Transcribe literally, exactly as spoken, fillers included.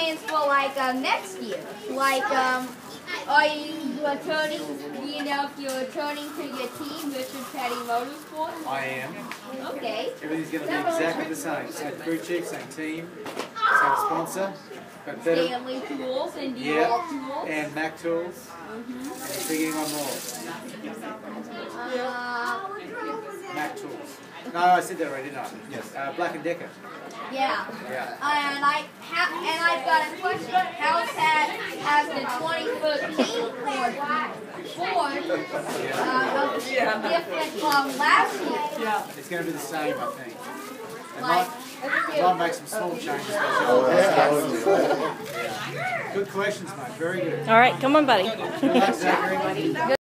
plans for like uh, next year? Like, um, are you returning? Do you know if you're returning to your team, which is Petty MotorSports? I am. Okay. Everything's going to be exactly the same. Same crew chief, same team, same sponsor. But better. Stanley Tools and D L Yeah. Tools. And Mac Tools. Mm-hmm. And we're bringing on more. Uh, Mac Tools. No, I said that already, didn't I? Yes. Uh, Black and Decker. yeah. Yeah. And I ha and I've got a question. How's that? Has the twenty thirteen Ford Ford uh, different from last year? Yeah. It's going to be the same, I think. They Like, might, they might make some small changes. Oh, yeah. Good questions, mate. Very good. All right, come on, buddy. Good luck, Zachary.